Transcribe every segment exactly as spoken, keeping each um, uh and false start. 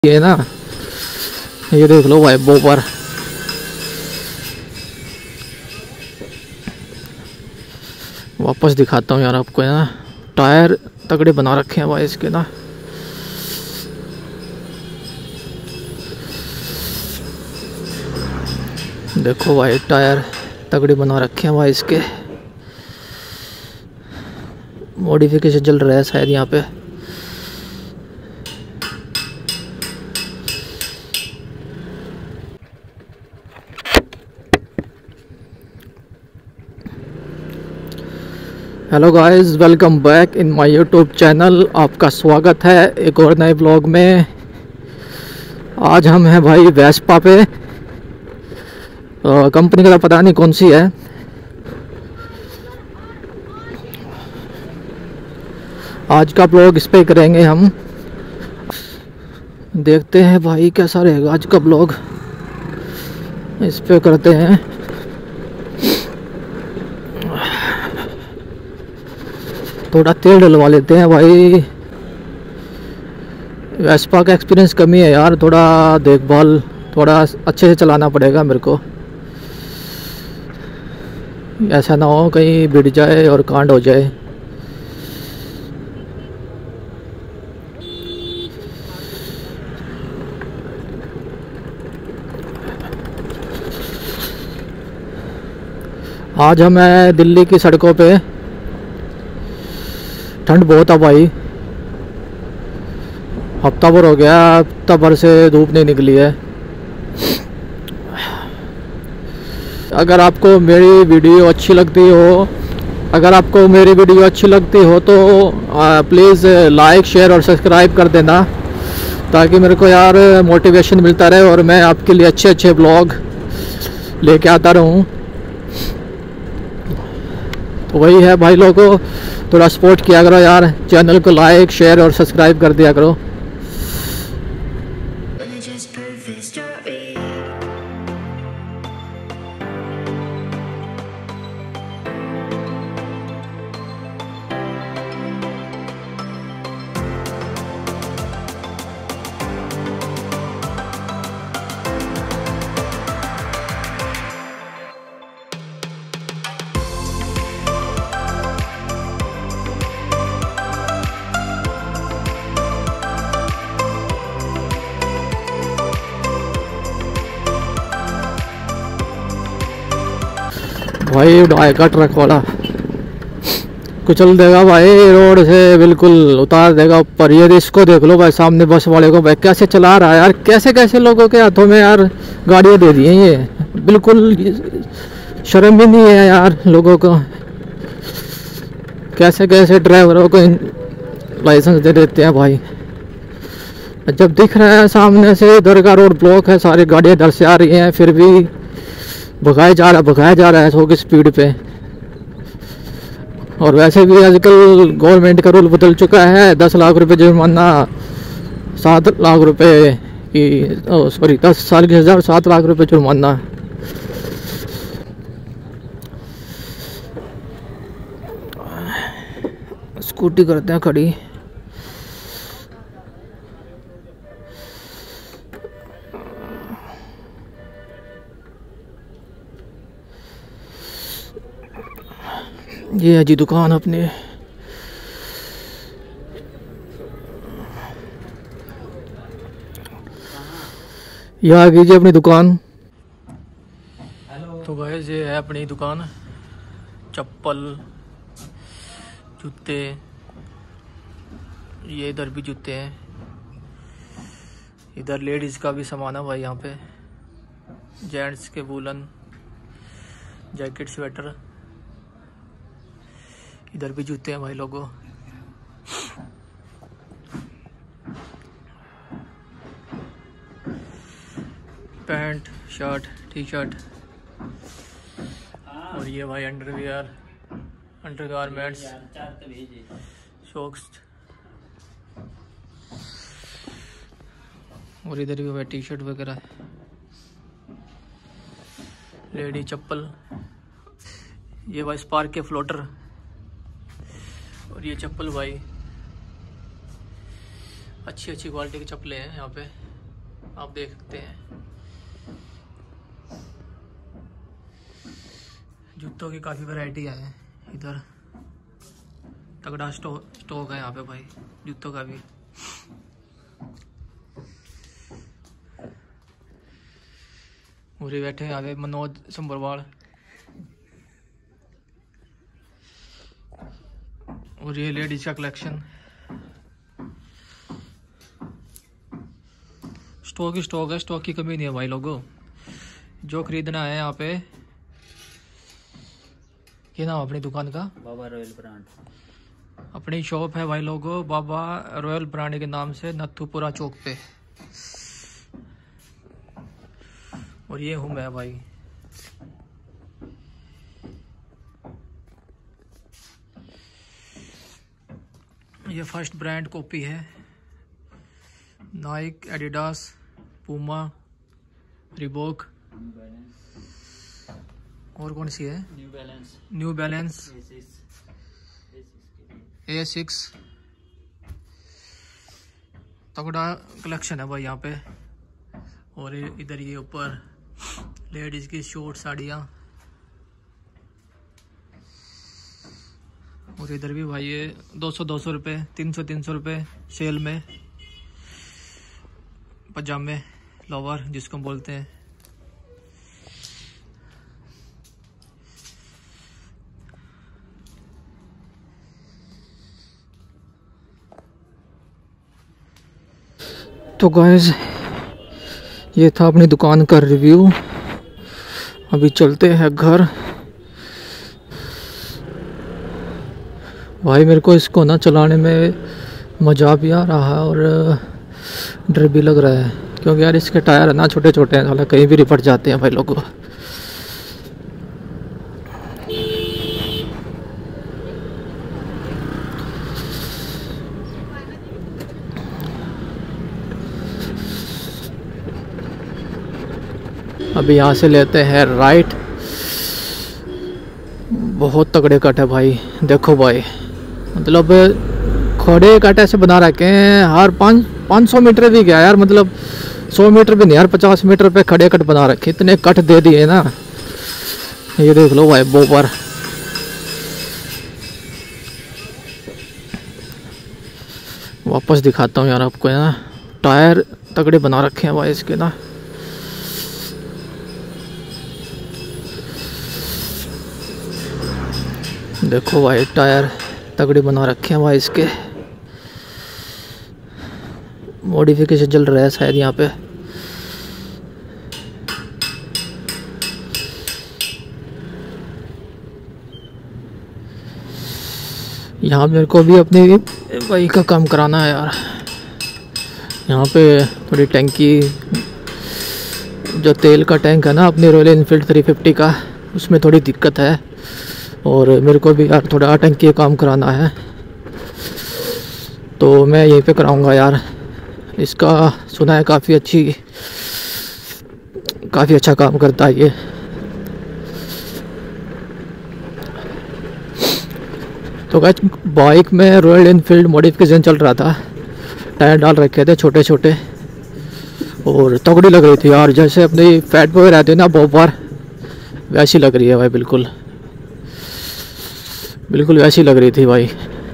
ये ना, ये देख लो भाई बोपर। वापस दिखाता हूँ यार आपको, है ना, टायर तगड़े बना रखे हैं भाई इसके ना। देखो भाई टायर तगड़े बना रखे हैं भाई इसके। मॉडिफिकेशन चल रहा है शायद यहाँ पे। Hello guys, welcome back in my YouTube channel. आपका स्वागत है एक और नए ब्लॉग में। आज हम हैं भाई वेस्पा पे। कंपनी का पता नहीं कौन सी है। आज का ब्लॉग इस पे करेंगे हम। देखते हैं भाई कैसा रहेगा आज का ब्लॉग, इस पे करते हैं। थोड़ा तेल डलवा लेते हैं भाई। वेस्पा का एक्सपीरियंस कमी है यार, थोड़ा देखभाल थोड़ा अच्छे से चलाना पड़ेगा मेरे को। ऐसा ना हो कहीं बिड़ जाए और कांड हो जाए। आज हम हैं दिल्ली की सड़कों पे। ठंड बहुत है भाई, हफ्ता भर हो गया, हफ्ता भर से धूप नहीं निकली है। अगर आपको मेरी वीडियो अच्छी लगती हो अगर आपको मेरी वीडियो अच्छी लगती हो तो प्लीज़ लाइक शेयर और सब्सक्राइब कर देना, ताकि मेरे को यार मोटिवेशन मिलता रहे और मैं आपके लिए अच्छे अच्छे ब्लॉग लेके आता रहूं। तो वही है भाई, लोगों को थोड़ा सपोर्ट किया करो यार, चैनल को लाइक शेयर और सब्सक्राइब कर दिया करो। भाई ढाई का ट्रक वाला कुचल देगा भाई, रोड से बिल्कुल उतार देगा ऊपर। ये इसको देख लो भाई, सामने बस वाले को भाई कैसे चला रहा है यार। कैसे कैसे लोगों के हाथों में यार गाड़ियाँ दे दी हैं, ये बिल्कुल शर्म भी नहीं है यार लोगों को। कैसे कैसे ड्राइवरों को लाइसेंस दे देते हैं भाई। जब दिख रहा है सामने से इधर का रोड ब्लॉक है, सारी गाड़ियाँ इधर से आ रही हैं, फिर भी भगाया जा रहा भगाया जा रहा है सौ की स्पीड पे। और वैसे भी आजकल गवर्नमेंट का रूल बदल चुका है, दस लाख रुपए जुर्माना, सात लाख रुपए की सॉरी दस साल की सजा और सात लाख रुपए जुर्माना। स्कूटी करते हैं खड़ी। ये है जी दुकान अपने। यहाँ कीजिए अपनी दुकान। तो गाइस ये है अपनी दुकान। चप्पल, जूते, ये इधर भी जूते हैं। इधर लेडीज का भी सामान है भाई यहाँ पे। जेंट्स के वूलन जैकेट, स्वेटर। इधर भी जूते हैं भाई लोगों। Pant, shirt, T shirt. और ये भाई अंडरवियर, अंडरगारमेंट्स, शॉक्स। और इधर भी भाई टी शर्ट वगैरह, लेडी चप्पल। ये भाई स्पार्क के फ्लोटर। और ये चप्पल भाई अच्छी अच्छी क्वालिटी की चप्पलें हैं यहाँ पे। आप देख सकते हैं। जूतों की काफ़ी वैरायटी है इधर, तगड़ा स्टॉक स्टॉक है यहाँ पे भाई जूतों का भी। पूरे बैठे यहाँ पे मनोज संबरवाल, और ये लेडीज का कलेक्शन। स्टॉक ही स्टॉक है, स्टॉक की कमी नहीं है भाई लोगों। जो खरीदना है यहाँ पे, ये नाम अपनी दुकान का बाबा रॉयल ब्रांड, अपनी शॉप है भाई लोगों बाबा रॉयल ब्रांड के नाम से, नथुपुरा चौक पे। और ये हूँ मैं भाई। ये फर्स्ट ब्रांड कॉपी है, नाइक, एडिडास, पूमा, रिबॉक, और कौन सी है, New Balance, New Balance, A six. तगड़ा कलेक्शन है भाई यहाँ पे। और इधर ये ऊपर लेडीज की शॉर्ट साड़ियाँ, और इधर भी भाई ये दो सौ दो सौ रुपये, तीन सौ तीन सौ रुपये सेल में पजामे, लोवर जिसको बोलते हैं। तो गाइस ये था अपनी दुकान का रिव्यू। अभी चलते हैं घर। भाई मेरे को इसको ना चलाने में मज़ा भी आ रहा है और डर भी लग रहा है, क्योंकि यार इसके टायर है ना छोटे छोटे हैं, साला कहीं भी रिपट जाते हैं भाई लोगों। अभी यहाँ से लेते हैं राइट। बहुत तगड़े कट है भाई, देखो भाई, मतलब खड़े कट ऐसे बना रखे हैं। हर पाँच पाँच सौ मीटर भी गया यार, मतलब सौ मीटर भी नहीं यार, पचास मीटर पे खड़े कट बना रखे, इतने कट दे दिए ना। ये देख लो भाई बोपर। वापस दिखाता हूँ यार आपको, है ना टायर तगड़े बना रखे हैं भाई इसके ना। देखो भाई टायर तगड़े बना रखे हैं भाई इसके। मॉडिफिकेशन चल रहा है शायद यहाँ पे। यहाँ मेरे को भी अपनी बाइक का काम कराना है यार। यहाँ पे थोड़ी टैंकी, जो तेल का टैंक है ना अपनी रॉयल एनफील्ड थ्री फिफ्टी का, उसमें थोड़ी दिक्कत है। और मेरे को भी यार थोड़ा टंकी का काम कराना है, तो मैं यहीं पे कराऊंगा यार। इसका सुना है काफ़ी अच्छी काफ़ी अच्छा काम करता है ये। तो गाइस बाइक में रॉयल एनफील्ड मॉडिफिकेशन चल रहा था, टायर डाल रखे थे छोटे छोटे, और तगड़ी लग रही थी यार, जैसे अपनी फैट बॉय रहते हैं ना बोपर, वैसी लग रही है भाई, बिल्कुल बिल्कुल वैसी लग रही थी भाई।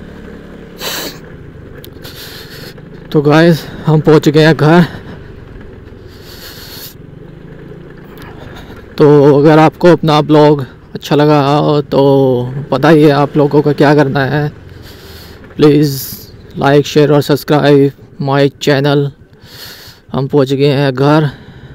तो गाइस हम पहुंच गए हैं घर। तो अगर आपको अपना ब्लॉग अच्छा लगा हो तो बताइए आप लोगों को क्या करना है। प्लीज़ लाइक शेयर और सब्सक्राइब माय चैनल। हम पहुंच गए हैं घर।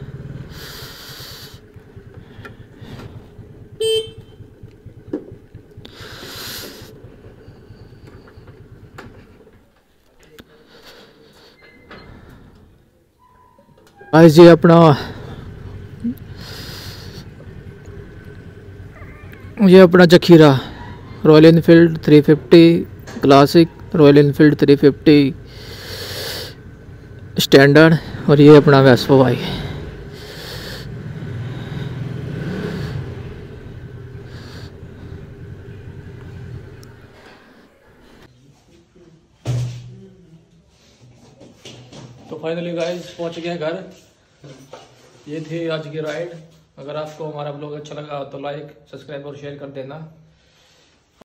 गाइस ये अपना ये अपना जखीरा Royal Enfield three fifty classic, Royal Enfield three fifty standard, और ये अपना वेस्पा भाई। तो फाइनली गाइस पहुंच गए घर। ये थी आज की राइड। अगर आपको हमारा ब्लॉग अच्छा लगा तो लाइक, सब्सक्राइब और शेयर कर देना।